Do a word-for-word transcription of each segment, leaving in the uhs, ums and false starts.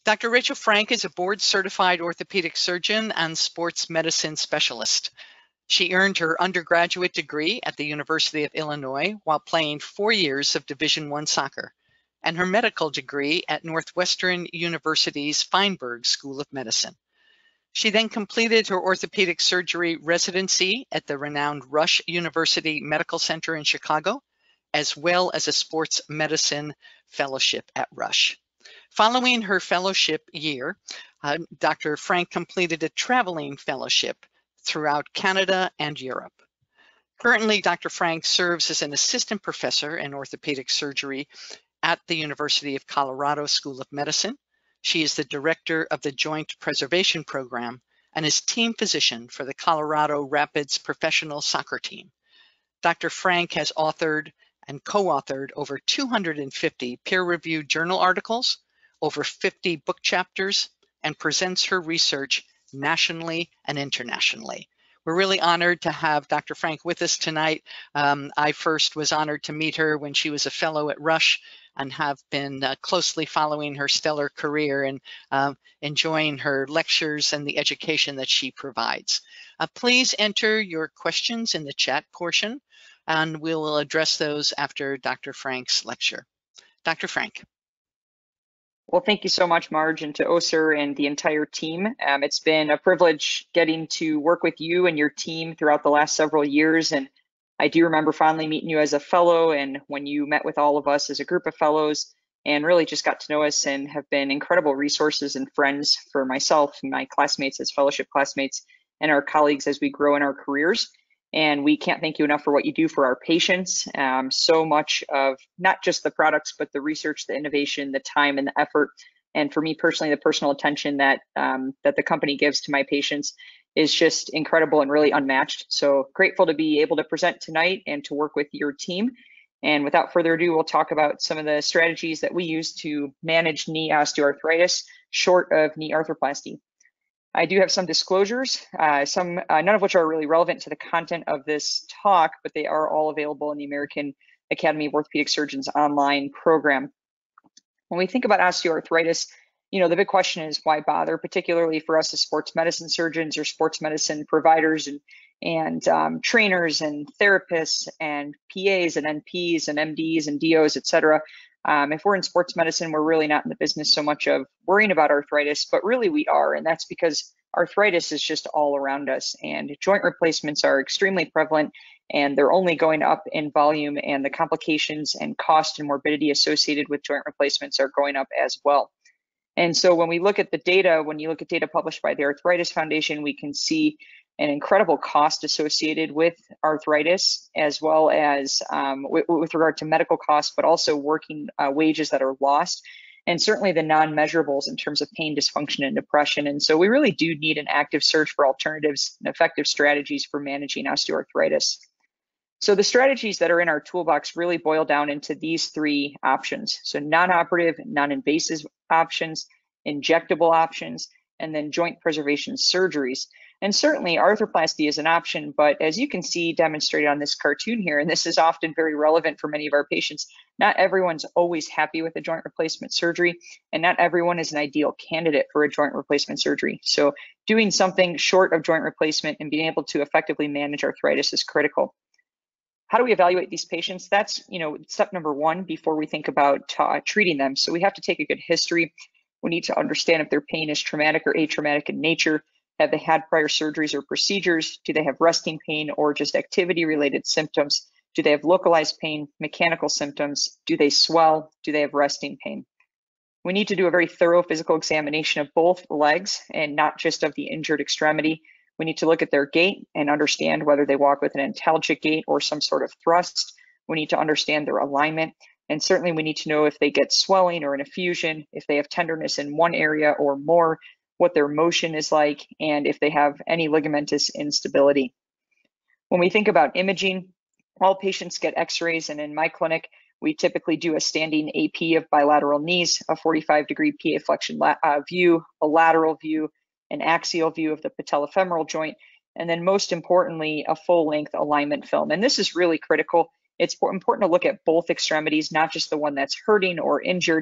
Doctor Rachel Frank is a board-certified orthopedic surgeon and sports medicine specialist. She earned her undergraduate degree at the University of Illinois while playing four years of Division I soccer, and her medical degree at Northwestern University's Feinberg School of Medicine. She then completed her orthopedic surgery residency at the renowned Rush University Medical Center in Chicago, as well as a sports medicine fellowship at Rush. Following her fellowship year, uh, Doctor Frank completed a traveling fellowship throughout Canada and Europe. Currently, Doctor Frank serves as an assistant professor in orthopedic surgery at the University of Colorado School of Medicine. She is the director of the Joint Preservation Program and is team physician for the Colorado Rapids professional soccer team. Doctor Frank has authored and co-authored over two hundred fifty peer-reviewed journal articles, over fifty book chapters, and presents her research nationally and internationally. We're really honored to have Doctor Frank with us tonight. Um, I first was honored to meet her when she was a fellow at Rush and have been uh, closely following her stellar career and uh, enjoying her lectures and the education that she provides. Uh, please enter your questions in the chat portion, and we will address those after Doctor Frank's lecture. Doctor Frank. Well, thank you so much, Marge, and to O S I R and the entire team. Um, it's been a privilege getting to work with you and your team throughout the last several years. And I do remember fondly meeting you as a fellow and when you met with all of us as a group of fellows and really just got to know us and have been incredible resources and friends for myself and my classmates as fellowship classmates and our colleagues as we grow in our careers. And we can't thank you enough for what you do for our patients. Um, so much of not just the products, but the research, the innovation, the time and the effort. And for me personally, the personal attention that um, that the company gives to my patients is just incredible and really unmatched. So grateful to be able to present tonight and to work with your team. And without further ado, we'll talk about some of the strategies that we use to manage knee osteoarthritis short of knee arthroplasty. I do have some disclosures, uh, some uh, none of which are really relevant to the content of this talk, but they are all available in the American Academy of Orthopedic Surgeons online program. When we think about osteoarthritis, you know, the big question is why bother, particularly for us as sports medicine surgeons or sports medicine providers and, and um, trainers and therapists and P As and N Ps and M Ds and D Os, et cetera. Um, if we're in sports medicine, we're really not in the business so much of worrying about arthritis, but really we are. And that's because arthritis is just all around us and joint replacements are extremely prevalent and they're only going up in volume, and the complications and cost and morbidity associated with joint replacements are going up as well. And so when we look at the data, when you look at data published by the Arthritis Foundation, we can see an incredible cost associated with arthritis, as well as um, with, with regard to medical costs, but also working uh, wages that are lost, and certainly the non-measurables in terms of pain, dysfunction, and depression. And so we really do need an active search for alternatives and effective strategies for managing osteoarthritis. So the strategies that are in our toolbox really boil down into these three options. So non-operative, non-invasive options, injectable options, and then joint preservation surgeries. And certainly arthroplasty is an option, but as you can see demonstrated on this cartoon here, and this is often very relevant for many of our patients, not everyone's always happy with a joint replacement surgery, and not everyone is an ideal candidate for a joint replacement surgery. So doing something short of joint replacement and being able to effectively manage arthritis is critical. How do we evaluate these patients? That's, you know, step number one before we think about uh, treating them. So we have to take a good history. We need to understand if their pain is traumatic or atraumatic in nature. Have they had prior surgeries or procedures? Do they have resting pain or just activity-related symptoms? Do they have localized pain, mechanical symptoms? Do they swell? Do they have resting pain? We need to do a very thorough physical examination of both legs and not just of the injured extremity. We need to look at their gait and understand whether they walk with an antalgic gait or some sort of thrust. We need to understand their alignment. And certainly we need to know if they get swelling or an effusion, if they have tenderness in one area or more, what their motion is like, and if they have any ligamentous instability. When we think about imaging, all patients get x-rays, and in my clinic, we typically do a standing A P of bilateral knees, a forty-five degree P A flexion uh, view, a lateral view, an axial view of the patellofemoral joint, and then most importantly, a full-length alignment film. And this is really critical. It's important to look at both extremities, not just the one that's hurting or injured,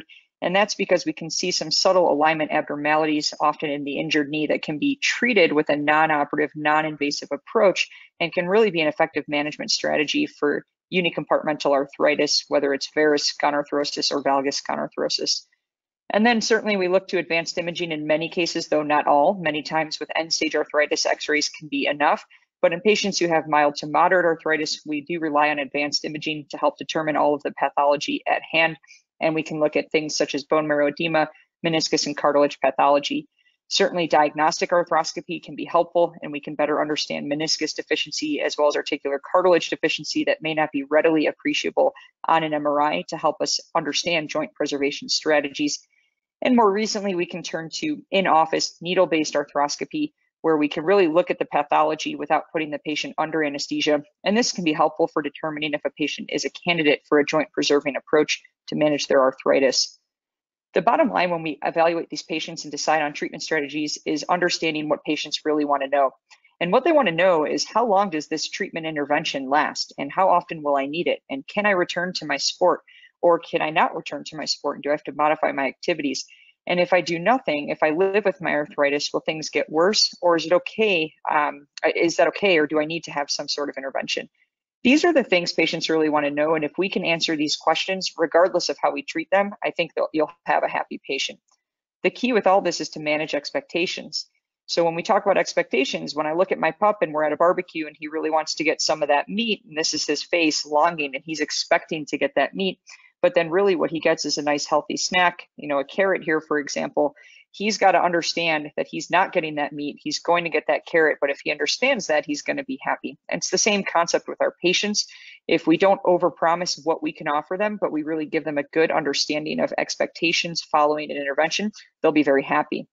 And that's because we can see some subtle alignment abnormalities often in the injured knee that can be treated with a non-operative, non-invasive approach and can really be an effective management strategy for unicompartmental arthritis, whether it's varus gonarthrosis or valgus gonarthrosis. And then certainly we look to advanced imaging in many cases, though not all. Many times with end-stage arthritis, x-rays can be enough. But in patients who have mild to moderate arthritis, we do rely on advanced imaging to help determine all of the pathology at hand. And we can look at things such as bone marrow edema, meniscus and cartilage pathology. Certainly diagnostic arthroscopy can be helpful, and we can better understand meniscus deficiency as well as articular cartilage deficiency that may not be readily appreciable on an M R I to help us understand joint preservation strategies. And more recently, we can turn to in-office needle-based arthroscopy, where we can really look at the pathology without putting the patient under anesthesia. And this can be helpful for determining if a patient is a candidate for a joint preserving approach to manage their arthritis. The bottom line when we evaluate these patients and decide on treatment strategies is understanding what patients really want to know. And what they want to know is, how long does this treatment intervention last? And how often will I need it? And can I return to my sport? Or can I not return to my sport? And do I have to modify my activities? And if I do nothing, if I live with my arthritis, will things get worse? Or is it okay? Um, is that okay? Or do I need to have some sort of intervention? These are the things patients really want to know. And if we can answer these questions, regardless of how we treat them, I think you'll have a happy patient. The key with all this is to manage expectations. So when we talk about expectations, when I look at my pup and we're at a barbecue and he really wants to get some of that meat, and this is his face longing and he's expecting to get that meat, but then really what he gets is a nice healthy snack, you know, a carrot here, for example. He's got to understand that he's not getting that meat. He's going to get that carrot, but if he understands that, he's going to be happy. And it's the same concept with our patients. If we don't overpromise what we can offer them, but we really give them a good understanding of expectations following an intervention, they'll be very happy.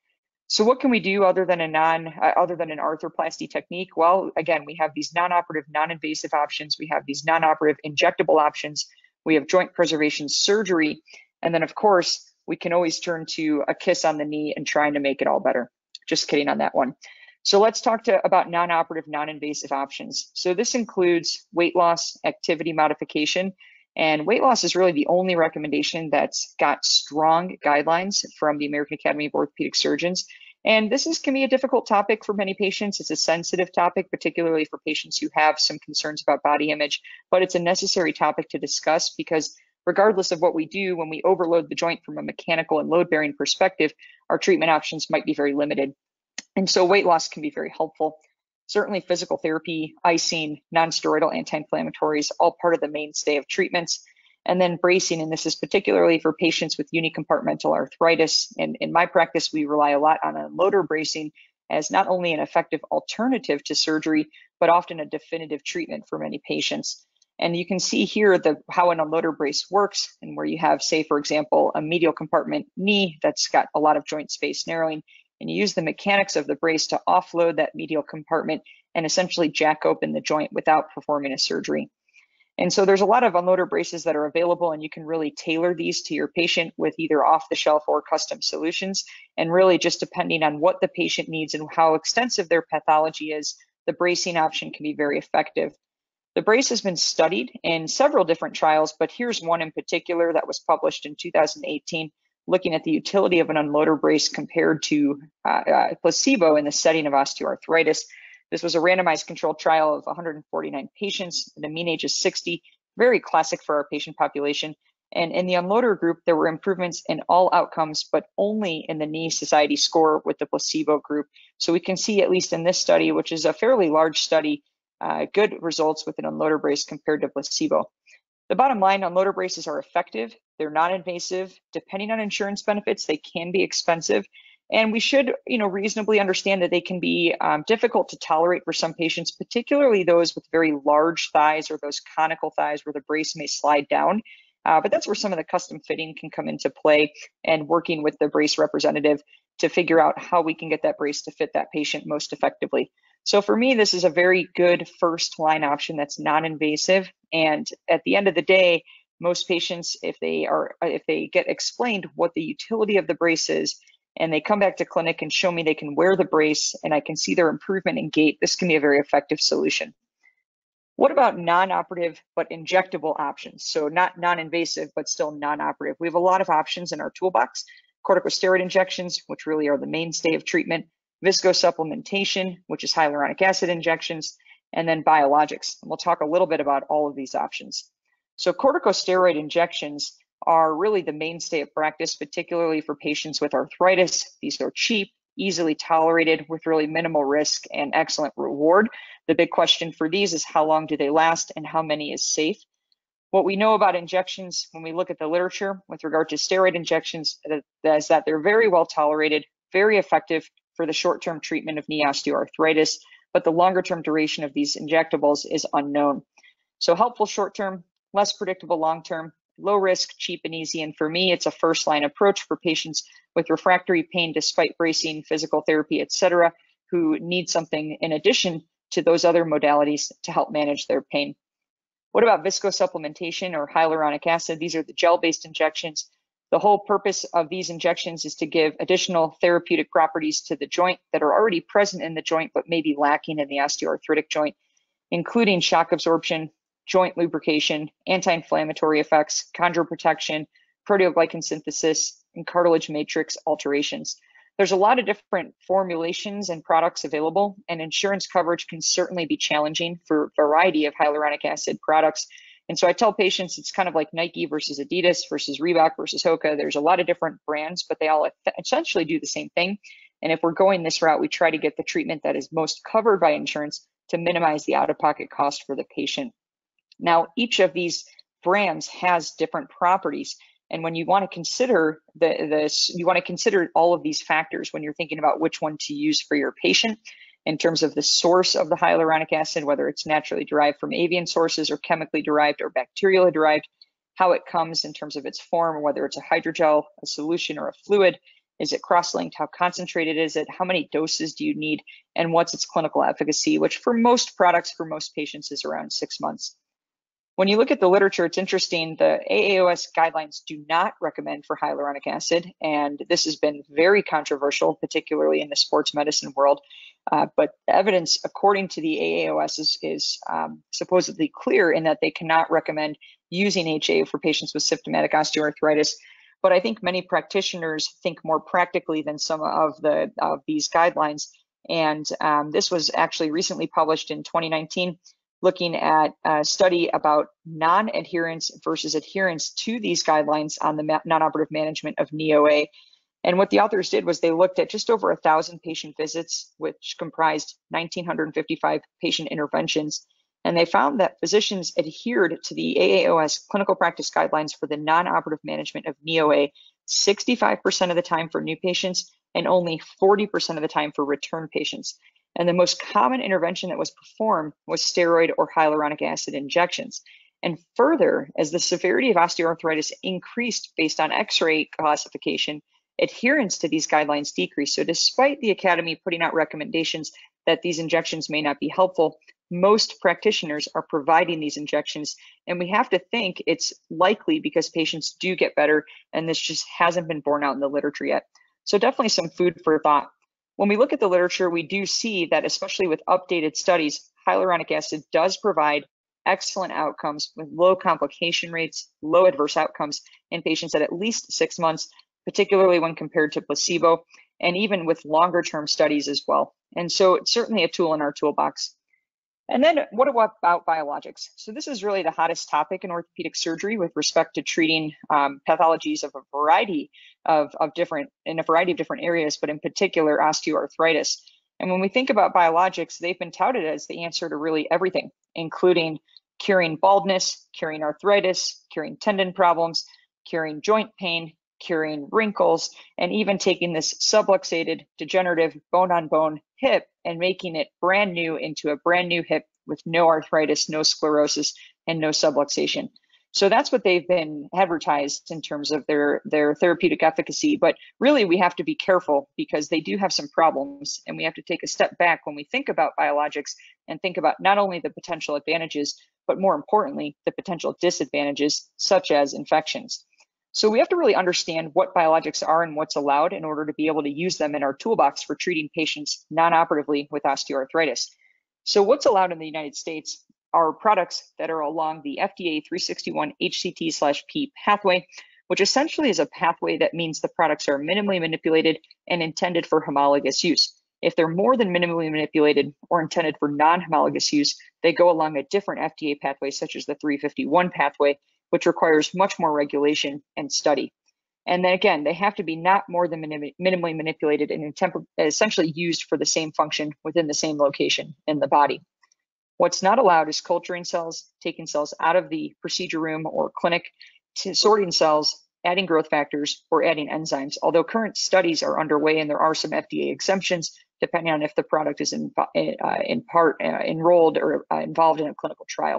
So what can we do other than a non, uh, other than an arthroplasty technique? Well, again, we have these non-operative, non-invasive options. We have these non-operative injectable options. We have joint preservation surgery. And then of course, we can always turn to a kiss on the knee and trying to make it all better. Just kidding on that one. So let's talk to, about non-operative, non-invasive options. So this includes weight loss, activity modification, and weight loss is really the only recommendation that's got strong guidelines from the American Academy of Orthopedic Surgeons. And this is, can be a difficult topic for many patients. It's a sensitive topic, particularly for patients who have some concerns about body image, but it's a necessary topic to discuss because regardless of what we do, when we overload the joint from a mechanical and load-bearing perspective, our treatment options might be very limited. And so weight loss can be very helpful. Certainly physical therapy, icing, non-steroidal anti-inflammatories, all part of the mainstay of treatments. And then bracing, and this is particularly for patients with unicompartmental arthritis. And in my practice, we rely a lot on unloader bracing as not only an effective alternative to surgery, but often a definitive treatment for many patients. And you can see here the, how an unloader brace works, and where you have, say, for example, a medial compartment knee that's got a lot of joint space narrowing, and you use the mechanics of the brace to offload that medial compartment and essentially jack open the joint without performing a surgery. And so there's a lot of unloader braces that are available, and you can really tailor these to your patient with either off-the-shelf or custom solutions. And really just depending on what the patient needs and how extensive their pathology is, the bracing option can be very effective. The brace has been studied in several different trials, but here's one in particular that was published in two thousand eighteen, looking at the utility of an unloader brace compared to uh, uh, placebo in the setting of osteoarthritis. This was a randomized controlled trial of one hundred forty-nine patients. The mean age is sixty, very classic for our patient population. And in the unloader group, there were improvements in all outcomes, but only in the knee society score with the placebo group. So we can see, at least in this study, which is a fairly large study, Uh, good results with an unloader brace compared to placebo. The bottom line, unloader braces are effective. They're non-invasive. Depending on insurance benefits, they can be expensive. And we should, you know, reasonably understand that they can be um, difficult to tolerate for some patients, particularly those with very large thighs or those conical thighs where the brace may slide down. Uh, but that's where some of the custom fitting can come into play, and working with the brace representative to figure out how we can get that brace to fit that patient most effectively. So for me, this is a very good first line option that's non-invasive. And at the end of the day, most patients, if they are, if they get explained what the utility of the brace is, and they come back to clinic and show me they can wear the brace and I can see their improvement in gait, this can be a very effective solution. What about non-operative but injectable options? So not non-invasive, but still non-operative. We have a lot of options in our toolbox. Corticosteroid injections, which really are the mainstay of treatment, viscosupplementation, which is hyaluronic acid injections, and then biologics. And we'll talk a little bit about all of these options. So corticosteroid injections are really the mainstay of practice, particularly for patients with arthritis. These are cheap, easily tolerated with really minimal risk and excellent reward. The big question for these is how long do they last and how many is safe? What we know about injections when we look at the literature with regard to steroid injections is that they're very well tolerated, very effective for the short-term treatment of knee osteoarthritis, but the longer-term duration of these injectables is unknown. So helpful short-term, less predictable long-term, low risk, cheap and easy. And for me, it's a first-line approach for patients with refractory pain despite bracing, physical therapy, et cetera, who need something in addition to those other modalities to help manage their pain. What about viscosupplementation or hyaluronic acid? These are the gel-based injections. The whole purpose of these injections is to give additional therapeutic properties to the joint that are already present in the joint but may be lacking in the osteoarthritic joint, including shock absorption, joint lubrication, anti-inflammatory effects, chondroprotection, proteoglycan synthesis, and cartilage matrix alterations. There's a lot of different formulations and products available, and insurance coverage can certainly be challenging for a variety of hyaluronic acid products. And so I tell patients it's kind of like Nike versus Adidas versus Reebok versus Hoka. There's a lot of different brands, but they all essentially do the same thing. And if we're going this route, we try to get the treatment that is most covered by insurance to minimize the out-of-pocket cost for the patient. Now, each of these brands has different properties. And when you want to consider the, this, you want to consider all of these factors when you're thinking about which one to use for your patient in terms of the source of the hyaluronic acid, whether it's naturally derived from avian sources or chemically derived or bacterially derived, how it comes in terms of its form, whether it's a hydrogel, a solution, or a fluid. Is it cross-linked? How concentrated is it? How many doses do you need? And what's its clinical efficacy, which for most products, for most patients, is around six months. When you look at the literature, it's interesting. The A A O S guidelines do not recommend for hyaluronic acid, and this has been very controversial, particularly in the sports medicine world. Uh, but the evidence, according to the A A O S, is, is um, supposedly clear in that they cannot recommend using H A for patients with symptomatic osteoarthritis. But I think many practitioners think more practically than some of the of these guidelines. And um, this was actually recently published in twenty nineteen. Looking at a study about non-adherence versus adherence to these guidelines on the non-operative management of knee O A. And what the authors did was they looked at just over a thousand patient visits, which comprised one thousand nine hundred fifty-five patient interventions. And they found that physicians adhered to the A A O S clinical practice guidelines for the non-operative management of knee O A sixty-five percent of the time for new patients and only forty percent of the time for return patients. And the most common intervention that was performed was steroid or hyaluronic acid injections. And further, as the severity of osteoarthritis increased based on X-ray classification, adherence to these guidelines decreased. So despite the Academy putting out recommendations that these injections may not be helpful, most practitioners are providing these injections. And we have to think it's likely because patients do get better, and this just hasn't been borne out in the literature yet. So definitely some food for thought. When we look at the literature, we do see that, especially with updated studies, hyaluronic acid does provide excellent outcomes with low complication rates, low adverse outcomes in patients at at least six months, particularly when compared to placebo, and even with longer term studies as well. And so it's certainly a tool in our toolbox. And then what about biologics? So this is really the hottest topic in orthopedic surgery with respect to treating um, pathologies of a variety of, of different, in a variety of different areas, but in particular osteoarthritis. And when we think about biologics, they've been touted as the answer to really everything, including curing baldness, curing arthritis, curing tendon problems, curing joint pain, curing wrinkles, and even taking this subluxated, degenerative, bone-on-bone hip and making it brand new into a brand new hip with no arthritis, no sclerosis, and no subluxation. So that's what they've been advertised in terms of their, their therapeutic efficacy. But really, we have to be careful because they do have some problems, and we have to take a step back when we think about biologics and think about not only the potential advantages, but more importantly, the potential disadvantages, such as infections. So we have to really understand what biologics are and what's allowed in order to be able to use them in our toolbox for treating patients non-operatively with osteoarthritis. So what's allowed in the United States are products that are along the F D A three sixty-one H C T slash P pathway, which essentially is a pathway that means the products are minimally manipulated and intended for homologous use. If they're more than minimally manipulated or intended for non-homologous use, they go along a different F D A pathway, such as the three fifty-one pathway, which requires much more regulation and study. And then again, they have to be not more than minim minimally manipulated and essentially used for the same function within the same location in the body. What's not allowed is culturing cells, taking cells out of the procedure room or clinic, to sorting cells, adding growth factors, or adding enzymes, although current studies are underway and there are some F D A exemptions depending on if the product is in, uh, in part uh, enrolled or uh, involved in a clinical trial.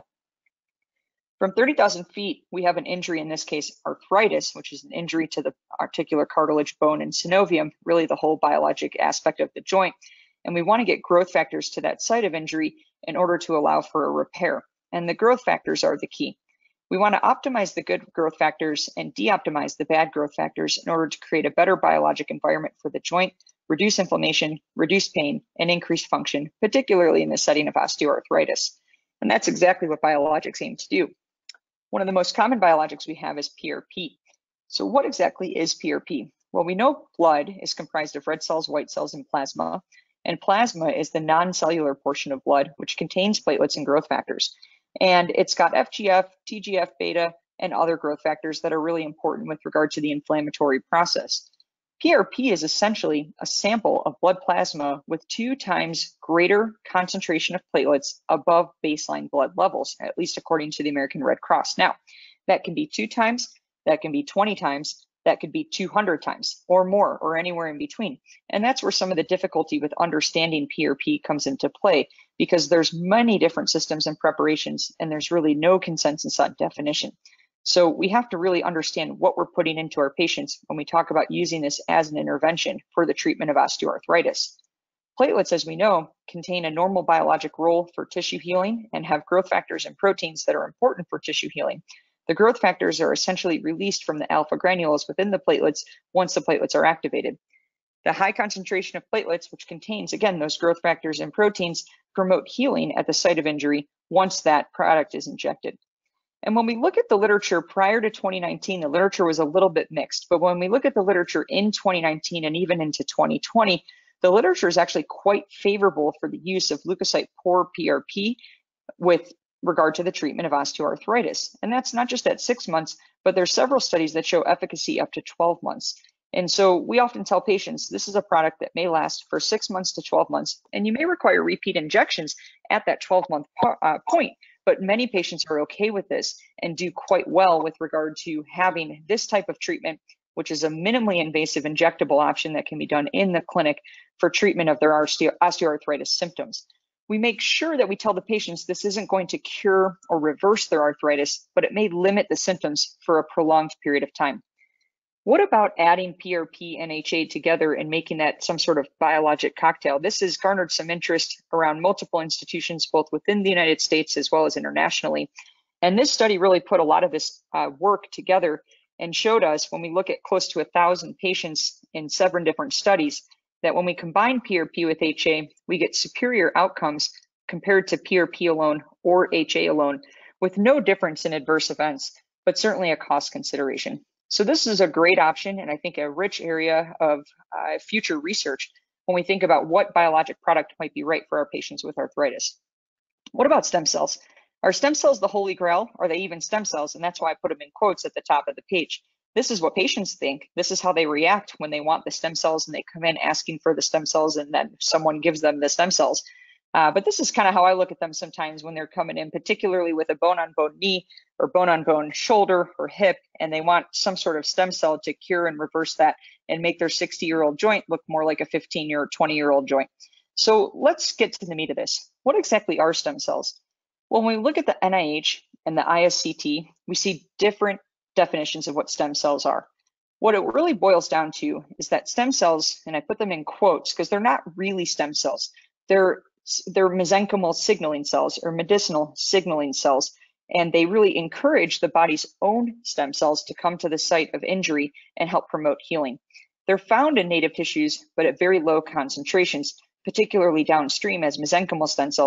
From thirty thousand feet, we have an injury, in this case, arthritis, which is an injury to the articular cartilage, bone, and synovium, really the whole biologic aspect of the joint. And we want to get growth factors to that site of injury in order to allow for a repair. And the growth factors are the key. We want to optimize the good growth factors and de-optimize the bad growth factors in order to create a better biologic environment for the joint, reduce inflammation, reduce pain, and increase function, particularly in the setting of osteoarthritis. And that's exactly what biologics aim to do. One of the most common biologics we have is P R P. So what exactly is P R P? Well, we know blood is comprised of red cells, white cells, and plasma. And plasma is the non-cellular portion of blood, which contains platelets and growth factors. And it's got F G F, T G F beta, and other growth factors that are really important with regard to the inflammatory process. P R P is essentially a sample of blood plasma with two times greater concentration of platelets above baseline blood levels, at least according to the American Red Cross. Now, that can be two times, that can be twenty times, that could be two hundred times or more, or anywhere in between. And that's where some of the difficulty with understanding P R P comes into play, because there's many different systems and preparations, and there's really no consensus on definition. So we have to really understand what we're putting into our patients when we talk about using this as an intervention for the treatment of osteoarthritis. Platelets, as we know, contain a normal biologic role for tissue healing and have growth factors and proteins that are important for tissue healing. The growth factors are essentially released from the alpha granules within the platelets once the platelets are activated. The high concentration of platelets, which contains, again, those growth factors and proteins, promote healing at the site of injury once that product is injected. And when we look at the literature prior to twenty nineteen, the literature was a little bit mixed. But when we look at the literature in twenty nineteen and even into twenty twenty, the literature is actually quite favorable for the use of leukocyte-poor P R P with regard to the treatment of osteoarthritis. And that's not just at six months, but there's several studies that show efficacy up to twelve months. And so we often tell patients this is a product that may last for six months to twelve months, and you may require repeat injections at that twelve month uh, point. But many patients are okay with this and do quite well with regard to having this type of treatment, which is a minimally invasive injectable option that can be done in the clinic for treatment of their osteoarthritis symptoms. We make sure that we tell the patients this isn't going to cure or reverse their arthritis, but it may limit the symptoms for a prolonged period of time. What about adding P R P and H A together and making that some sort of biologic cocktail? This has garnered some interest around multiple institutions, both within the United States as well as internationally. And this study really put a lot of this uh, work together and showed us, when we look at close to a thousand patients in seven different studies, that when we combine P R P with H A, we get superior outcomes compared to P R P alone or H A alone, with no difference in adverse events, but certainly a cost consideration. So this is a great option, and I think a rich area of uh, future research when we think about what biologic product might be right for our patients with arthritis. What about stem cells? Are stem cells the holy grail? Are they even stem cells? And that's why I put them in quotes at the top of the page. This is what patients think. This is how they react when they want the stem cells and they come in asking for the stem cells, and then someone gives them the stem cells. Uh, but this is kind of how I look at them sometimes when they're coming in, particularly with a bone-on-bone knee or bone-on-bone shoulder or hip, and they want some sort of stem cell to cure and reverse that and make their sixty-year-old joint look more like a fifteen-year or twenty-year-old joint. So let's get to the meat of this. What exactly are stem cells? Well, when we look at the N I H and the I S C T, we see different definitions of what stem cells are. What it really boils down to is that stem cells, and I put them in quotes because they're not really stem cells, they're they're mesenchymal signaling cells or medicinal signaling cells, and they really encourage the body's own stem cells to come to the site of injury and help promote healing. They're found in native tissues, but at very low concentrations, particularly downstream as mesenchymal stem cells,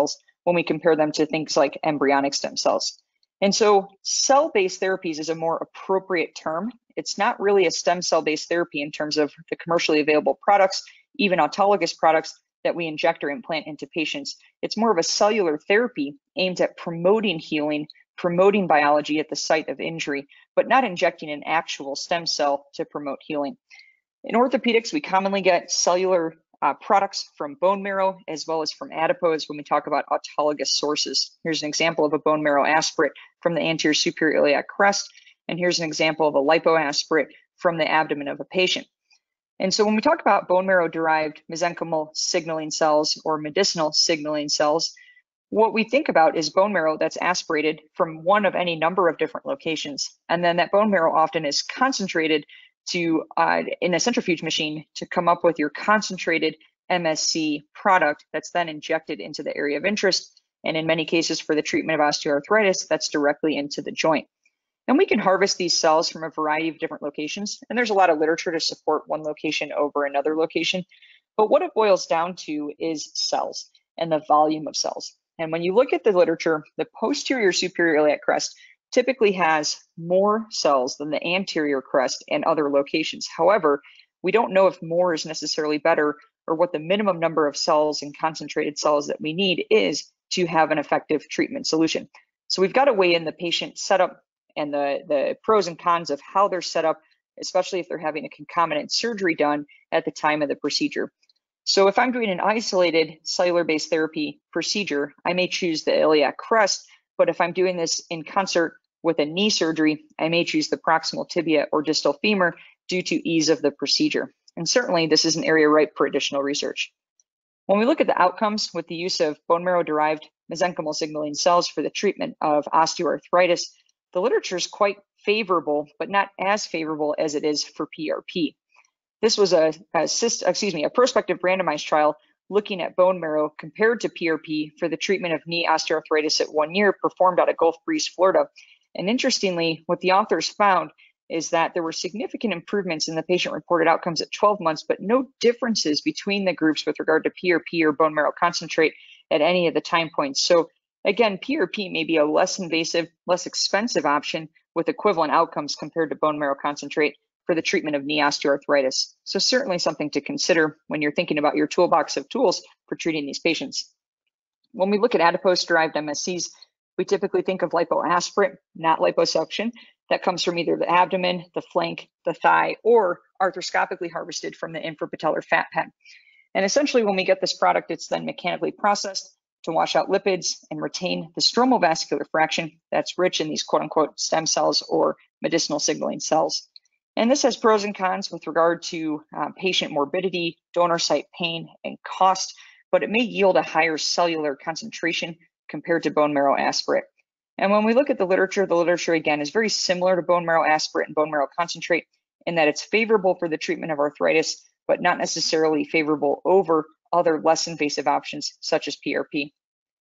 when we compare them to things like embryonic stem cells. And so cell-based therapies is a more appropriate term. It's not really a stem cell-based therapy in terms of the commercially available products, even autologous products that we inject or implant into patients. It's more of a cellular therapy aimed at promoting healing, promoting biology at the site of injury, but not injecting an actual stem cell to promote healing. In orthopedics, we commonly get cellular uh, products from bone marrow as well as from adipose when we talk about autologous sources. Here's an example of a bone marrow aspirate from the anterior superior iliac crest, and here's an example of a lipoaspirate from the abdomen of a patient. And so when we talk about bone marrow derived mesenchymal signaling cells or medicinal signaling cells, what we think about is bone marrow that's aspirated from one of any number of different locations. And then that bone marrow often is concentrated to uh, in a centrifuge machine to come up with your concentrated M S C product that's then injected into the area of interest. And in many cases for the treatment of osteoarthritis, that's directly into the joint. And we can harvest these cells from a variety of different locations. And there's a lot of literature to support one location over another location. But what it boils down to is cells and the volume of cells. And when you look at the literature, the posterior superior iliac crest typically has more cells than the anterior crest and other locations. However, we don't know if more is necessarily better or what the minimum number of cells and concentrated cells that we need is to have an effective treatment solution. So we've got to weigh in the patient setup and the, the pros and cons of how they're set up, especially if they're having a concomitant surgery done at the time of the procedure. So if I'm doing an isolated cellular-based therapy procedure, I may choose the iliac crest, but if I'm doing this in concert with a knee surgery, I may choose the proximal tibia or distal femur due to ease of the procedure. And certainly this is an area ripe for additional research. When we look at the outcomes with the use of bone marrow-derived mesenchymal signaling cells for the treatment of osteoarthritis, the literature is quite favorable, but not as favorable as it is for P R P. This was a, a, excuse me, a prospective randomized trial looking at bone marrow compared to P R P for the treatment of knee osteoarthritis at one year, performed out of Gulf Breeze, Florida. And interestingly, what the authors found is that there were significant improvements in the patient-reported outcomes at twelve months, but no differences between the groups with regard to P R P or bone marrow concentrate at any of the time points. So again, P R P may be a less invasive, less expensive option with equivalent outcomes compared to bone marrow concentrate for the treatment of knee osteoarthritis. So certainly something to consider when you're thinking about your toolbox of tools for treating these patients. When we look at adipose-derived M S Cs, we typically think of lipoaspirate, not liposuction. That comes from either the abdomen, the flank, the thigh, or arthroscopically harvested from the infrapatellar fat pad. And essentially when we get this product, it's then mechanically processed to wash out lipids and retain the stromal vascular fraction that's rich in these quote-unquote stem cells or medicinal signaling cells. And this has pros and cons with regard to uh, patient morbidity, donor site pain, and cost, but it may yield a higher cellular concentration compared to bone marrow aspirate. And when we look at the literature, the literature again is very similar to bone marrow aspirate and bone marrow concentrate in that it's favorable for the treatment of arthritis, but not necessarily favorable over other less invasive options such as P R P.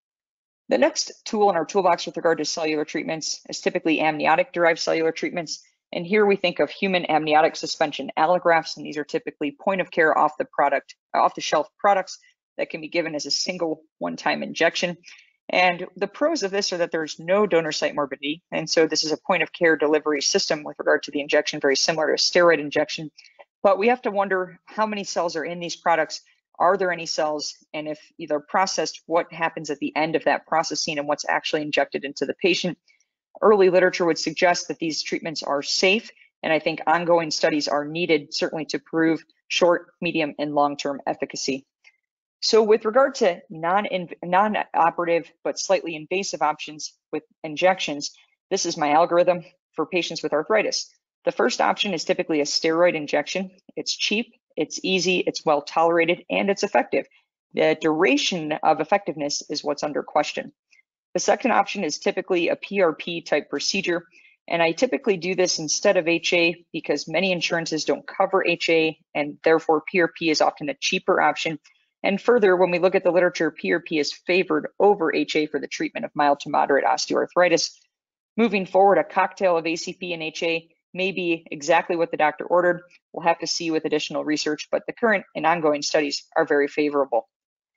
The next tool in our toolbox with regard to cellular treatments is typically amniotic-derived cellular treatments. And here we think of human amniotic suspension allografts, and these are typically point-of-care, off the product, off-the-shelf products that can be given as a single one-time injection. And the pros of this are that there's no donor site morbidity, and so this is a point-of-care delivery system with regard to the injection, very similar to a steroid injection. But we have to wonder how many cells are in these products. Are there any cells? And if either processed, what happens at the end of that processing and what's actually injected into the patient? Early literature would suggest that these treatments are safe, and I think ongoing studies are needed certainly to prove short, medium, and long-term efficacy. So with regard to non-operative but slightly invasive options with injections, this is my algorithm for patients with arthritis. The first option is typically a steroid injection. It's cheap, it's easy, it's well tolerated, and it's effective. The duration of effectiveness is what's under question. The second option is typically a P R P type procedure, and I typically do this instead of H A because many insurances don't cover H A, and therefore P R P is often a cheaper option. And further, when we look at the literature, P R P is favored over H A for the treatment of mild to moderate osteoarthritis. Moving forward, a cocktail of A C P and H A may be exactly what the doctor ordered. We'll have to see with additional research, but the current and ongoing studies are very favorable.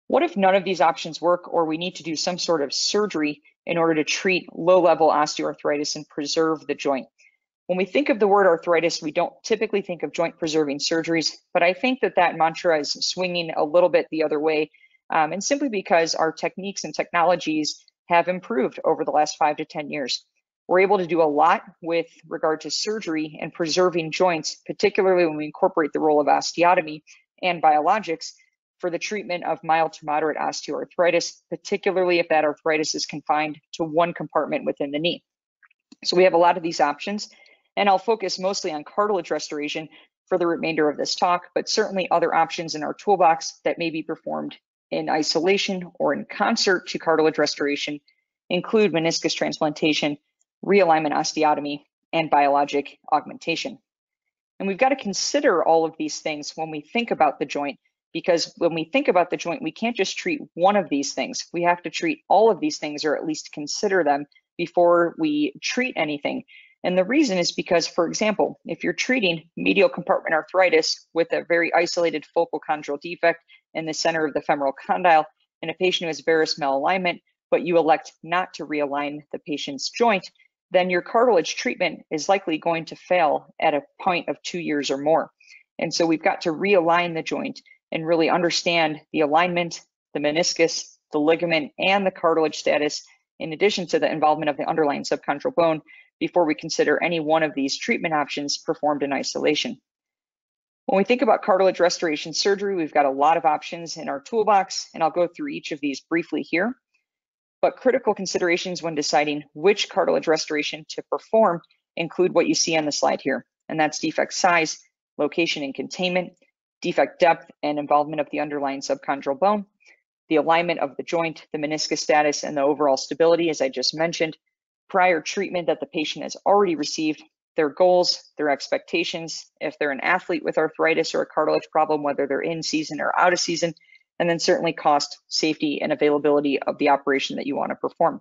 What if none of these options work, or we need to do some sort of surgery in order to treat low-level osteoarthritis and preserve the joint? When we think of the word arthritis, we don't typically think of joint preserving surgeries, but I think that that mantra is swinging a little bit the other way, um, and simply because our techniques and technologies have improved over the last five to ten years. We're able to do a lot with regard to surgery and preserving joints, particularly when we incorporate the role of osteotomy and biologics for the treatment of mild to moderate osteoarthritis, particularly if that arthritis is confined to one compartment within the knee. So we have a lot of these options, and I'll focus mostly on cartilage restoration for the remainder of this talk, but certainly other options in our toolbox that may be performed in isolation or in concert to cartilage restoration include meniscus transplantation, realignment osteotomy, and biologic augmentation. And we've got to consider all of these things when we think about the joint, because when we think about the joint, we can't just treat one of these things. We have to treat all of these things, or at least consider them before we treat anything. And the reason is because, for example, if you're treating medial compartment arthritis with a very isolated focal chondral defect in the center of the femoral condyle in a patient who has varus malalignment, but you elect not to realign the patient's joint, then your cartilage treatment is likely going to fail at a point of two years or more. And so we've got to realign the joint and really understand the alignment, the meniscus, the ligament, and the cartilage status, in addition to the involvement of the underlying subchondral bone, before we consider any one of these treatment options performed in isolation. When we think about cartilage restoration surgery, we've got a lot of options in our toolbox, and I'll go through each of these briefly here. But critical considerations when deciding which cartilage restoration to perform include what you see on the slide here, and that's defect size, location and containment, defect depth and involvement of the underlying subchondral bone, the alignment of the joint, the meniscus status, and the overall stability, as I just mentioned, prior treatment that the patient has already received, their goals, their expectations, if they're an athlete with arthritis or a cartilage problem, whether they're in season or out of season, and then certainly cost, safety, and availability of the operation that you want to perform.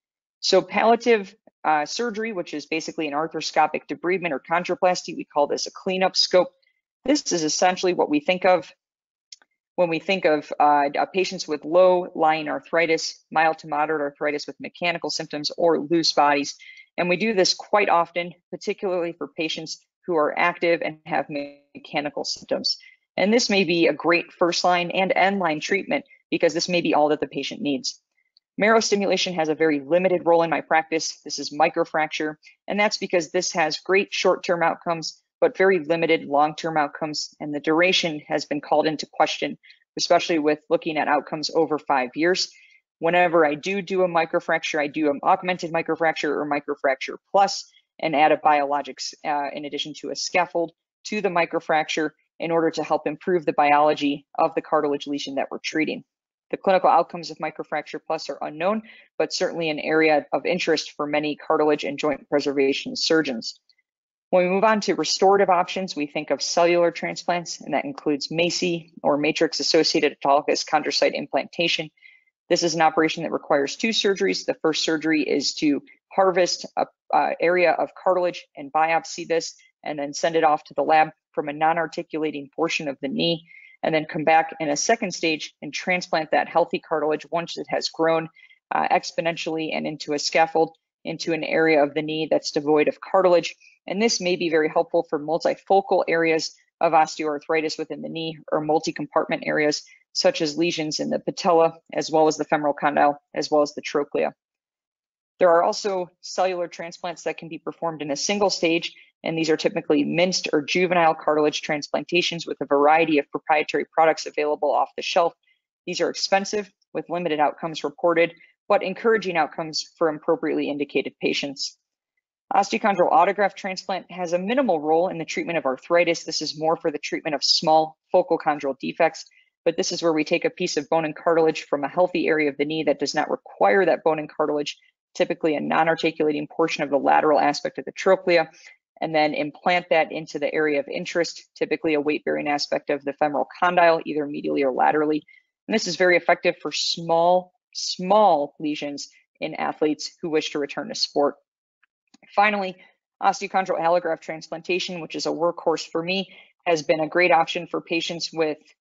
So palliative uh, surgery, which is basically an arthroscopic debridement or chondroplasty, we call this a cleanup scope. This is essentially what we think of when we think of uh, patients with low-lying arthritis, mild to moderate arthritis with mechanical symptoms or loose bodies. And we do this quite often, particularly for patients who are active and have mechanical symptoms. And this may be a great first-line and end-line treatment because this may be all that the patient needs. Marrow stimulation has a very limited role in my practice. This is microfracture, and that's because this has great short-term outcomes, but very limited long-term outcomes, and the duration has been called into question, especially with looking at outcomes over five years. Whenever I do do a microfracture, I do an augmented microfracture or microfracture plus, and add a biologics uh, in addition to a scaffold to the microfracture in order to help improve the biology of the cartilage lesion that we're treating. The clinical outcomes of microfracture plus are unknown, but certainly an area of interest for many cartilage and joint preservation surgeons. When we move on to restorative options, we think of cellular transplants, and that includes MACI or matrix-associated autologous chondrocyte implantation. This is an operation that requires two surgeries. The first surgery is to harvest a uh, area of cartilage and biopsy this, and then send it off to the lab from a non-articulating portion of the knee, and then come back in a second stage and transplant that healthy cartilage once it has grown uh, exponentially and into a scaffold into an area of the knee that's devoid of cartilage. And this may be very helpful for multifocal areas of osteoarthritis within the knee or multi-compartment areas, such as lesions in the patella, as well as the femoral condyle, as well as the trochlea. There are also cellular transplants that can be performed in a single stage, and these are typically minced or juvenile cartilage transplantations with a variety of proprietary products available off the shelf. These are expensive with limited outcomes reported, but encouraging outcomes for appropriately indicated patients. Osteochondral autograft transplant has a minimal role in the treatment of arthritis. This is more for the treatment of small focal chondral defects, but this is where we take a piece of bone and cartilage from a healthy area of the knee that does not require that bone and cartilage, typically a non-articulating portion of the lateral aspect of the trochlea, and then implant that into the area of interest, typically a weight-bearing aspect of the femoral condyle, either medially or laterally. And this is very effective for small, small lesions in athletes who wish to return to sport. Finally, osteochondral allograft transplantation, which is a workhorse for me, has been a great option for patients with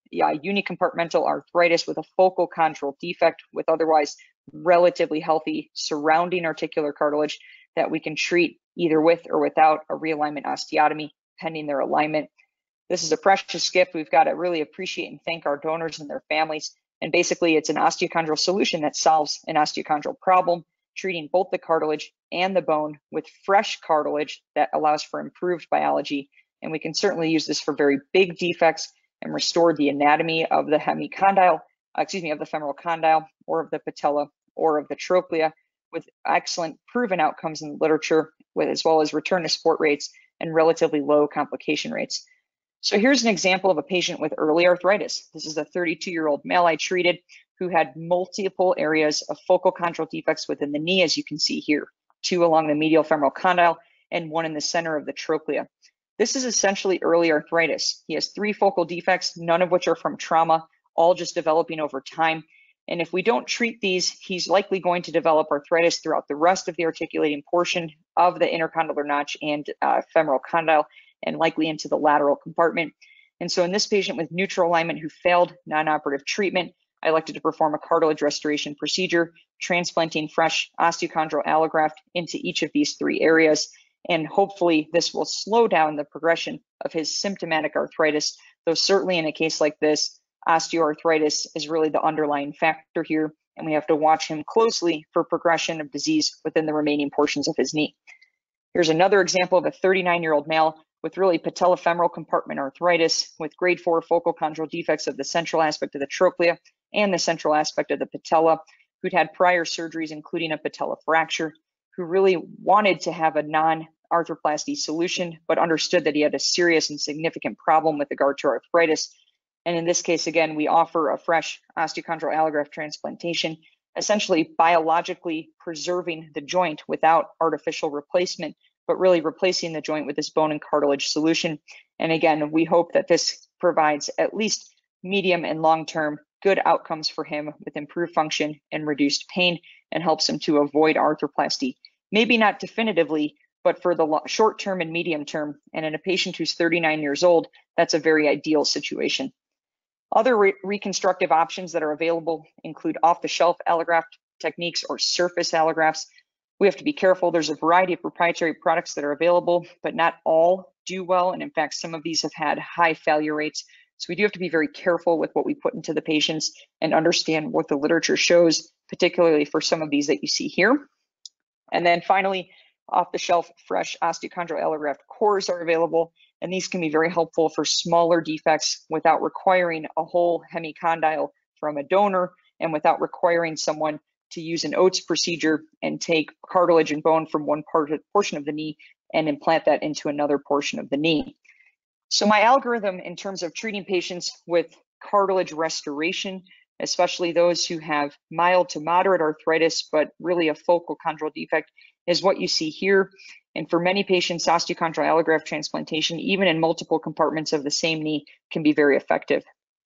yeah, unicompartmental arthritis with a focal chondral defect with otherwise relatively healthy surrounding articular cartilage that we can treat either with or without a realignment osteotomy pending their alignment. This is a precious gift. We've got to really appreciate and thank our donors and their families. And basically, it's an osteochondral solution that solves an osteochondral problem, treating both the cartilage and the bone with fresh cartilage that allows for improved biology. And we can certainly use this for very big defects and restore the anatomy of the hemicondyle, uh, excuse me, of the femoral condyle or of the patella or of the trochlea, with excellent proven outcomes in the literature, with as well as return to sport rates and relatively low complication rates. So here's an example of a patient with early arthritis. This is a thirty-two-year-old male I treated who had multiple areas of focal chondral defects within the knee, as you can see here, two along the medial femoral condyle and one in the center of the trochlea. This is essentially early arthritis. He has three focal defects, none of which are from trauma, all just developing over time. And if we don't treat these, he's likely going to develop arthritis throughout the rest of the articulating portion of the intercondylar notch and uh, femoral condyle, and likely into the lateral compartment. And so in this patient with neutral alignment who failed non-operative treatment, I elected to perform a cartilage restoration procedure, transplanting fresh osteochondral allograft into each of these three areas. And hopefully this will slow down the progression of his symptomatic arthritis, though certainly in a case like this, osteoarthritis is really the underlying factor here, and we have to watch him closely for progression of disease within the remaining portions of his knee. Here's another example of a thirty-nine-year-old male with really patellofemoral compartment arthritis with grade four focal chondral defects of the central aspect of the trochlea and the central aspect of the patella, who'd had prior surgeries, including a patella fracture, who really wanted to have a non-arthroplasty solution, but understood that he had a serious and significant problem with regard to arthritis. And in this case, again, we offer a fresh osteochondral allograft transplantation, essentially biologically preserving the joint without artificial replacement, but really replacing the joint with this bone and cartilage solution. And again, we hope that this provides at least medium and long-term good outcomes for him with improved function and reduced pain, and helps him to avoid arthroplasty. Maybe not definitively, but for the short term and medium term. And in a patient who's thirty-nine years old, that's a very ideal situation. Other re reconstructive options that are available include off-the-shelf allograft techniques or surface allografts. We have to be careful. There's a variety of proprietary products that are available, but not all do well. And in fact, some of these have had high failure rates. So we do have to be very careful with what we put into the patients and understand what the literature shows, particularly for some of these that you see here. And then finally, off-the-shelf fresh osteochondral allograft cores are available, and these can be very helpful for smaller defects without requiring a whole hemicondyle from a donor and without requiring someone to use an Oates procedure and take cartilage and bone from one part of, portion of the knee and implant that into another portion of the knee. So my algorithm in terms of treating patients with cartilage restoration, especially those who have mild to moderate arthritis, but really a focal chondral defect, is what you see here. And for many patients, osteochondral allograft transplantation, even in multiple compartments of the same knee, can be very effective.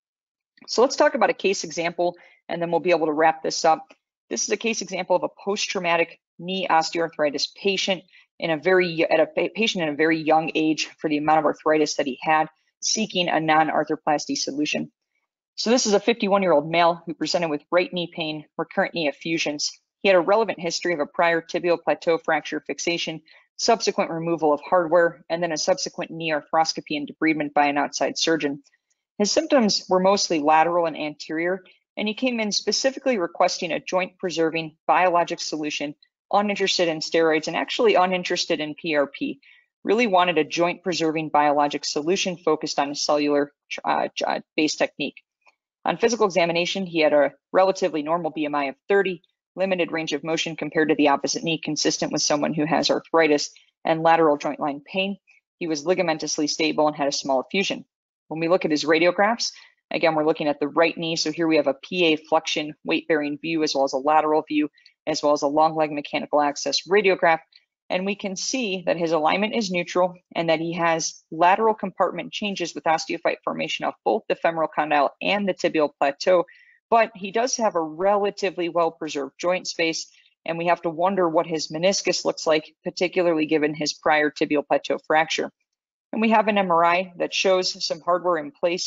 So let's talk about a case example, and then we'll be able to wrap this up. This is a case example of a post-traumatic knee osteoarthritis patient in a very at a patient in a very young age for the amount of arthritis that he had, seeking a non-arthroplasty solution. So this is a fifty-one-year-old male who presented with right knee pain, recurrent knee effusions. He had a relevant history of a prior tibial plateau fracture fixation, subsequent removal of hardware, and then a subsequent knee arthroscopy and debridement by an outside surgeon. His symptoms were mostly lateral and anterior, and he came in specifically requesting a joint-preserving biologic solution, uninterested in steroids, and actually uninterested in P R P. Really wanted a joint-preserving biologic solution focused on a cellular-based uh, technique. On physical examination, he had a relatively normal B M I of thirty, limited range of motion compared to the opposite knee, consistent with someone who has arthritis, and lateral joint line pain. He was ligamentously stable and had a small effusion. When we look at his radiographs, again, we're looking at the right knee. So here we have a P A flexion weight-bearing view, as well as a lateral view, as well as a long leg mechanical access radiograph. And we can see that his alignment is neutral and that he has lateral compartment changes with osteophyte formation of both the femoral condyle and the tibial plateau. But he does have a relatively well-preserved joint space, and we have to wonder what his meniscus looks like, particularly given his prior tibial plateau fracture. And we have an M R I that shows some hardware in place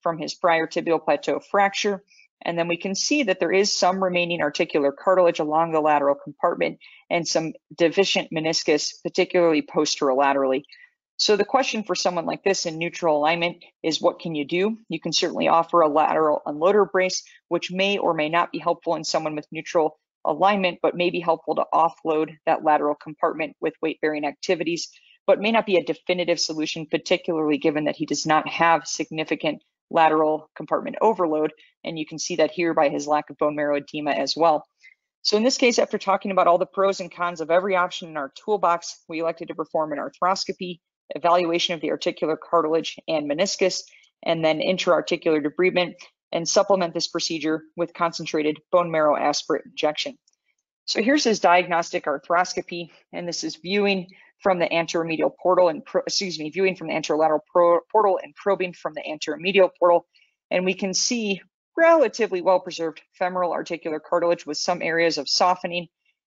from his prior tibial plateau fracture. And then we can see that there is some remaining articular cartilage along the lateral compartment and some deficient meniscus, particularly posterolaterally. So the question for someone like this in neutral alignment is, what can you do? You can certainly offer a lateral unloader brace, which may or may not be helpful in someone with neutral alignment, but may be helpful to offload that lateral compartment with weight-bearing activities, but may not be a definitive solution, particularly given that he does not have significant lateral compartment overload. And you can see that here by his lack of bone marrow edema as well. So in this case, after talking about all the pros and cons of every option in our toolbox, we elected to perform an arthroscopy, evaluation of the articular cartilage and meniscus, and then intra-articular debridement, and supplement this procedure with concentrated bone marrow aspirate injection. So here's his diagnostic arthroscopy, and this is viewing from the anteromedial portal and, pro, excuse me, viewing from the anterolateral pro, portal and probing from the anteromedial portal. And we can see relatively well-preserved femoral articular cartilage with some areas of softening,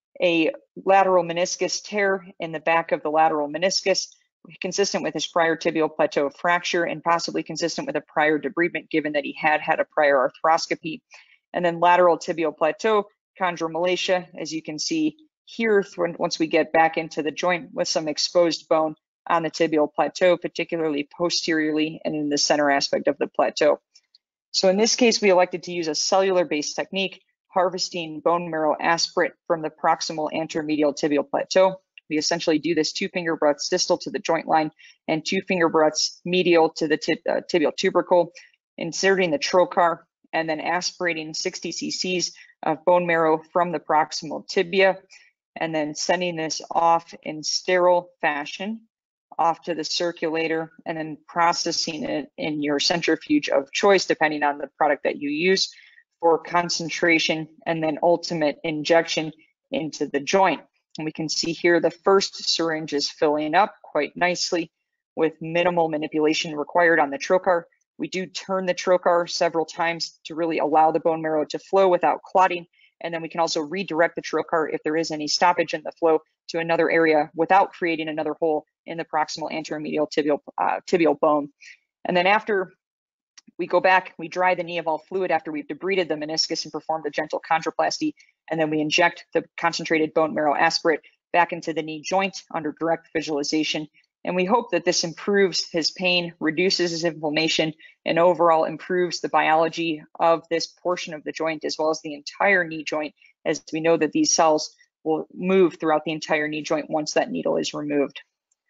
a lateral meniscus tear in the back of the lateral meniscus, consistent with his prior tibial plateau fracture and possibly consistent with a prior debridement, given that he had had a prior arthroscopy. And then lateral tibial plateau chondromalacia, as you can see here, once we get back into the joint with some exposed bone on the tibial plateau, particularly posteriorly and in the center aspect of the plateau. So in this case, we elected to use a cellular-based technique, harvesting bone marrow aspirate from the proximal anteromedial tibial plateau. We essentially do this two finger breaths distal to the joint line and two finger breaths medial to the tib uh, tibial tubercle, inserting the trocar and then aspirating sixty c c's of bone marrow from the proximal tibia, and then sending this off in sterile fashion off to the circulator, and then processing it in your centrifuge of choice, depending on the product that you use, for concentration and then ultimate injection into the joint. And we can see here the first syringe is filling up quite nicely with minimal manipulation required on the trocar. We do turn the trocar several times to really allow the bone marrow to flow without clotting. And then we can also redirect the trocar if there is any stoppage in the flow to another area without creating another hole in the proximal anteromedial tibial, uh, tibial bone. And then after we go back, we dry the knee of all fluid after we've debrided the meniscus and performed a gentle chondroplasty, and then we inject the concentrated bone marrow aspirate back into the knee joint under direct visualization. And we hope that this improves his pain, reduces his inflammation, and overall improves the biology of this portion of the joint as well as the entire knee joint, as we know that these cells will move throughout the entire knee joint once that needle is removed.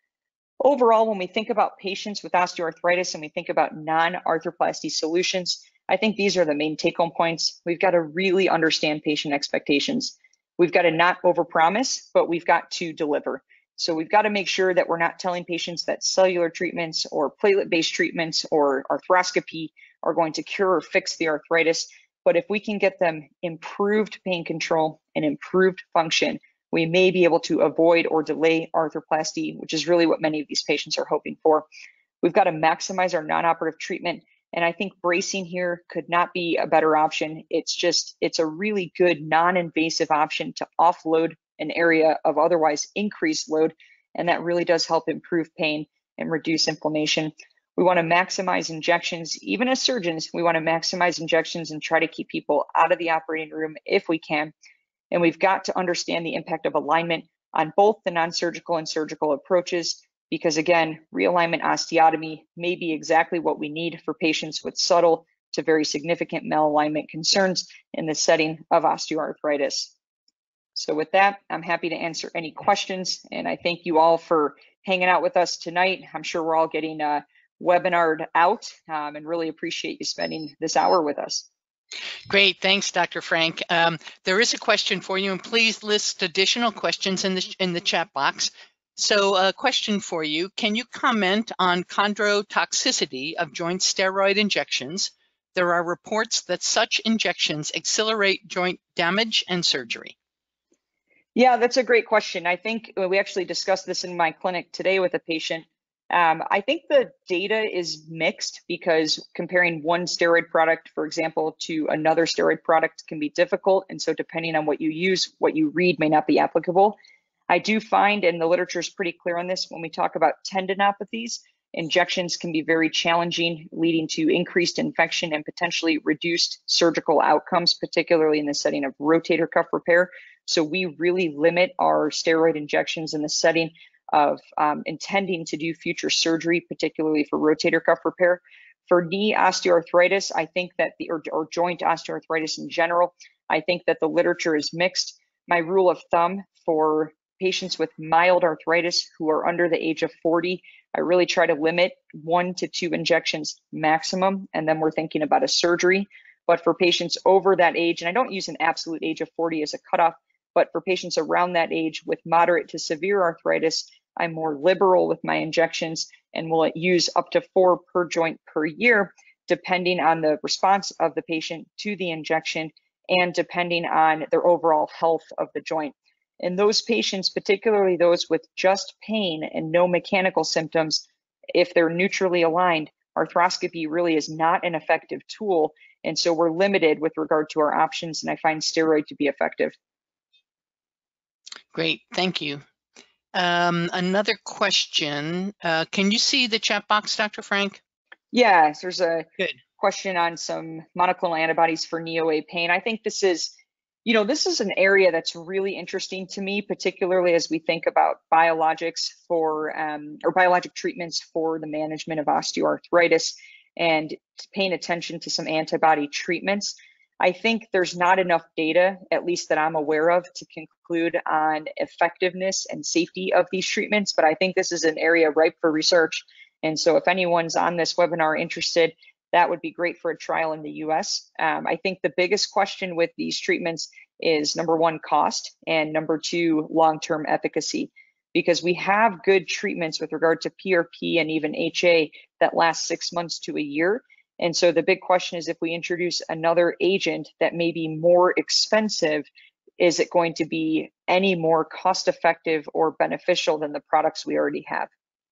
Overall, when we think about patients with osteoarthritis and we think about non-arthroplasty solutions, I think these are the main take-home points. We've got to really understand patient expectations. We've got to not overpromise, but we've got to deliver. So we've got to make sure that we're not telling patients that cellular treatments or platelet-based treatments or arthroscopy are going to cure or fix the arthritis. But if we can get them improved pain control and improved function, we may be able to avoid or delay arthroplasty, which is really what many of these patients are hoping for. We've got to maximize our non-operative treatment. And I think bracing here could not be a better option. It's just, it's a really good non-invasive option to offload an area of otherwise increased load. And that really does help improve pain and reduce inflammation. We want to maximize injections. Even as surgeons, we want to maximize injections and try to keep people out of the operating room if we can. And we've got to understand the impact of alignment on both the non-surgical and surgical approaches, because again, realignment osteotomy may be exactly what we need for patients with subtle to very significant malalignment concerns in the setting of osteoarthritis. So with that, I'm happy to answer any questions, and I thank you all for hanging out with us tonight. I'm sure we're all getting uh, webinared out, um, and really appreciate you spending this hour with us. Great, thanks, Doctor Frank. Um, there is a question for you, and please list additional questions in the in the chat box. So, a question for you: can you comment on chondrotoxicity of joint steroid injections? There are reports that such injections accelerate joint damage and surgery. Yeah, that's a great question. I think we actually discussed this in my clinic today with a patient. Um, I think the data is mixed because comparing one steroid product, for example, to another steroid product can be difficult. And so depending on what you use, what you read may not be applicable. I do find, and the literature is pretty clear on this, when we talk about tendinopathies, Injections can be very challenging, leading to increased infection and potentially reduced surgical outcomes, particularly in the setting of rotator cuff repair. So we really limit our steroid injections in the setting of um, intending to do future surgery, particularly for rotator cuff repair. For knee osteoarthritis, I think that the, or, or joint osteoarthritis in general, I think that the literature is mixed. My rule of thumb for patients with mild arthritis who are under the age of forty, I really try to limit one to two injections maximum, and then we're thinking about a surgery. But for patients over that age, and I don't use an absolute age of forty as a cutoff, but for patients around that age with moderate to severe arthritis, I'm more liberal with my injections and will use up to four per joint per year, depending on the response of the patient to the injection and depending on their overall health of the joint. In those patients, particularly those with just pain and no mechanical symptoms, if they're neutrally aligned, arthroscopy really is not an effective tool. And so we're limited with regard to our options, and I find steroid to be effective. Great, thank you. Um, another question. Uh, can you see the chat box, Doctor Frank? Yes, there's a Good. question on some monoclonal antibodies for knee O A pain. I think this is, you know, this is an area that's really interesting to me, particularly as we think about biologics for, um, or biologic treatments for the management of osteoarthritis and paying attention to some antibody treatments. I think there's not enough data, at least that I'm aware of, to conclude on effectiveness and safety of these treatments, but I think this is an area ripe for research. And so if anyone's on this webinar interested, that would be great for a trial in the U S. Um, I think the biggest question with these treatments is number one, cost, and number two, long-term efficacy, because we have good treatments with regard to P R P and even H A that last six months to a year. And so the big question is, if we introduce another agent that may be more expensive, is it going to be any more cost effective or beneficial than the products we already have?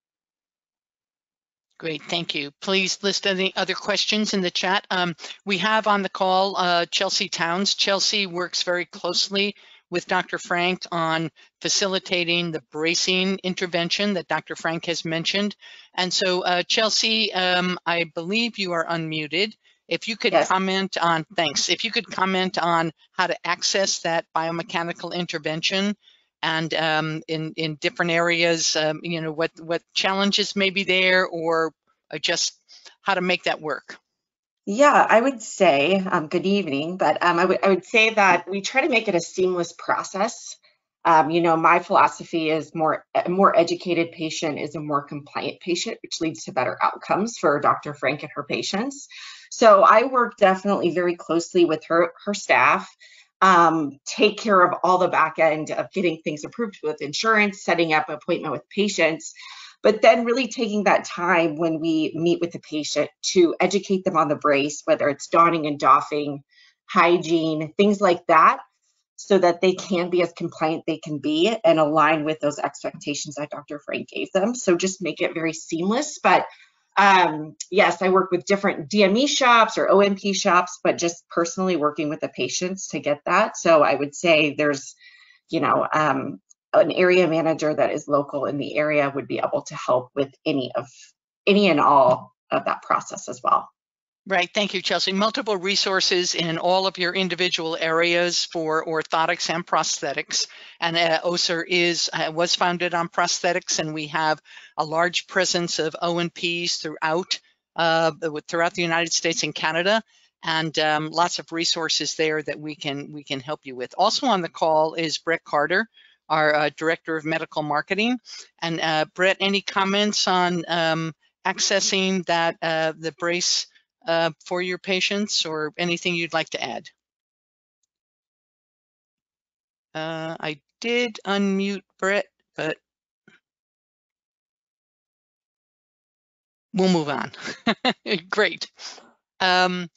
Great, thank you. Please list any other questions in the chat. Um, we have on the call uh, Chelsea Towns. Chelsea works very closely with Doctor Frank on facilitating the bracing intervention that Doctor Frank has mentioned. And so uh, Chelsea, um, I believe you are unmuted. If you could Yes. comment on, thanks, if you could comment on how to access that biomechanical intervention and um, in, in different areas, um, you know, what, what challenges may be there, or just how to make that work. Yeah, I would say, um, good evening, but um, I, would, I would say that we try to make it a seamless process. Um, you know, my philosophy is more, a more educated patient is a more compliant patient, which leads to better outcomes for Doctor Frank and her patients. So I work definitely very closely with her, her staff, um, take care of all the back end of getting things approved with insurance, setting up an appointment with patients, but then really taking that time when we meet with the patient to educate them on the brace, whether it's donning and doffing, hygiene, things like that, so that they can be as compliant they can be and align with those expectations that Doctor Frank gave them. So just make it very seamless. But um, yes, I work with different D M E shops or O M P shops, but just personally working with the patients to get that. So I would say there's, you know, um, an area manager that is local in the area would be able to help with any of any and all of that process as well. Right, thank you, Chelsea. Multiple resources in all of your individual areas for orthotics and prosthetics. And uh, O S E R is uh, was founded on prosthetics, and we have a large presence of O and Ps throughout uh, throughout the United States and Canada, and um, lots of resources there that we can we can help you with. Also on the call is Brett Carter, our uh, Director of Medical Marketing. And uh, Brett, any comments on um, accessing that uh, the brace Uh, for your patients, or anything you'd like to add? Uh, I did unmute Brett, but we'll move on. Great. Um,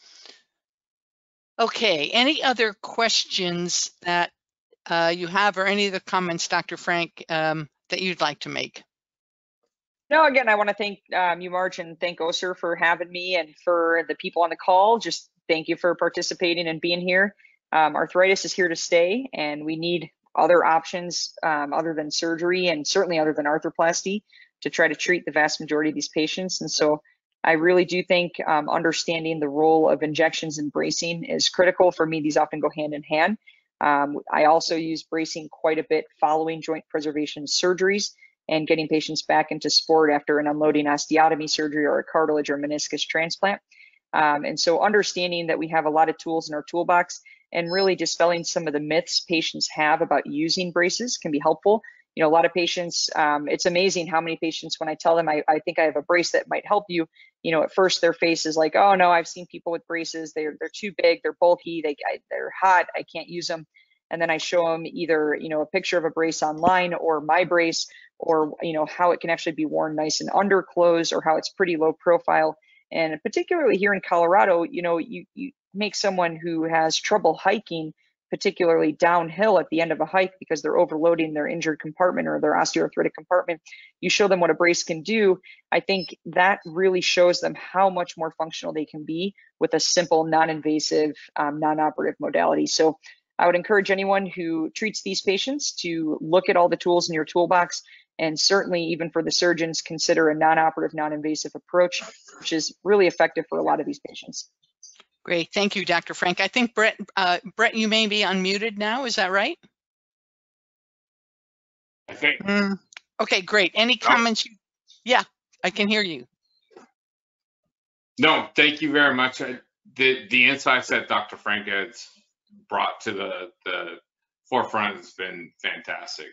okay, any other questions that uh, you have, or any of the comments, Doctor Frank, um, that you'd like to make? No, again, I want to thank um, you, Marge, and thank O S E R for having me, and for the people on the call. Just thank you for participating and being here. Um, arthritis is here to stay, and we need other options um, other than surgery, and certainly other than arthroplasty, to try to treat the vast majority of these patients. And so I really do think um, understanding the role of injections and bracing is critical. For me, these often go hand in hand. Um, I also use bracing quite a bit following joint preservation surgeries and getting patients back into sport after an unloading osteotomy surgery or a cartilage or meniscus transplant. Um, and so understanding that we have a lot of tools in our toolbox and really dispelling some of the myths patients have about using braces can be helpful. You know, a lot of patients, um, it's amazing how many patients, when I tell them I, I think I have a brace that might help you, you know, at first their face is like, oh no, I've seen people with braces. They're, they're too big, they're bulky, they, I, they're hot, I can't use them. And then I show them either, you know, a picture of a brace online or my brace, or, you know, how it can actually be worn nice and under clothes, or how it's pretty low profile. And particularly here in Colorado, you know, you, you make someone who has trouble hiking, particularly downhill at the end of a hike because they're overloading their injured compartment or their osteoarthritic compartment, you show them what a brace can do. I think that really shows them how much more functional they can be with a simple, non-invasive, um, non-operative modality. So I would encourage anyone who treats these patients to look at all the tools in your toolbox, and certainly even for the surgeons, consider a non-operative, non-invasive approach, which is really effective for a lot of these patients. Great, thank you, Doctor Frank. I think Brett, uh, Brett, you may be unmuted now, is that right? I think. Mm. Okay, great. Any comments? You, yeah, I can hear you. No, thank you very much. I, the the insights that Doctor Frank has brought to the the forefront has been fantastic.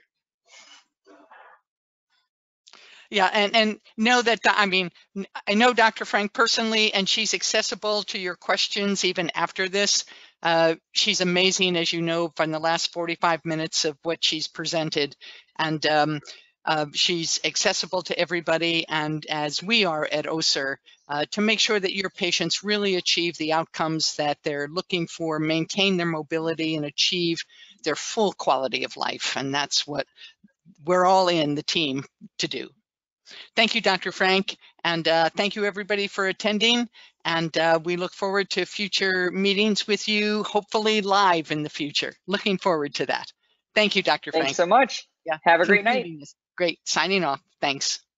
Yeah, and, and know that, I mean, I know Doctor Frank personally, and she's accessible to your questions even after this. Uh, she's amazing, as you know, from the last forty-five minutes of what she's presented. And um, uh, she's accessible to everybody, and as we are at O S E R, uh, to make sure that your patients really achieve the outcomes that they're looking for, maintain their mobility, and achieve their full quality of life. And that's what we're all in the team to do. Thank you, Doctor Frank, and uh, thank you everybody for attending, and uh, we look forward to future meetings with you, hopefully live in the future. Looking forward to that. Thank you, Doctor Frank. Thanks so much. Yeah. Have a great night. Great, signing off. Thanks.